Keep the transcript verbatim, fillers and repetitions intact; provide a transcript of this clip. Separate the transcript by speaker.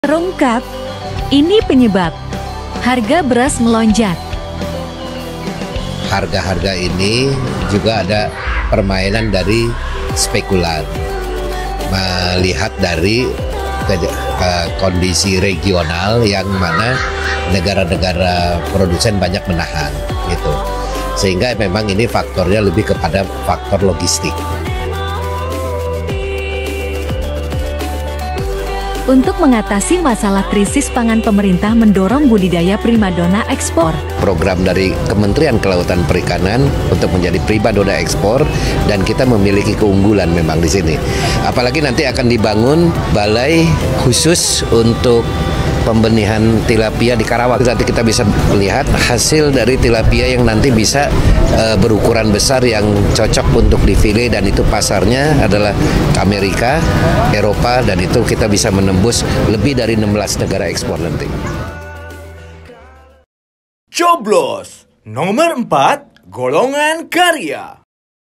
Speaker 1: Terungkap, ini penyebab harga beras melonjak.
Speaker 2: Harga-harga ini juga ada permainan dari spekulan. Melihat dari ke, uh, kondisi regional yang mana negara-negara produsen banyak menahan gitu. Sehingga memang ini faktornya lebih kepada faktor logistik.
Speaker 1: Untuk mengatasi masalah krisis pangan, pemerintah mendorong budidaya primadona ekspor.
Speaker 2: Program dari Kementerian Kelautan Perikanan untuk menjadi primadona ekspor, dan kita memiliki keunggulan memang di sini. Apalagi nanti akan dibangun balai khusus untuk pembenihan tilapia di Karawang. Nanti kita bisa melihat hasil dari tilapia yang nanti bisa uh, berukuran besar yang cocok untuk difile, dan itu pasarnya adalah Amerika, Eropa, dan itu kita bisa menembus lebih dari enam belas negara ekspor nanti.
Speaker 3: Coblos nomor empat, golongan karya.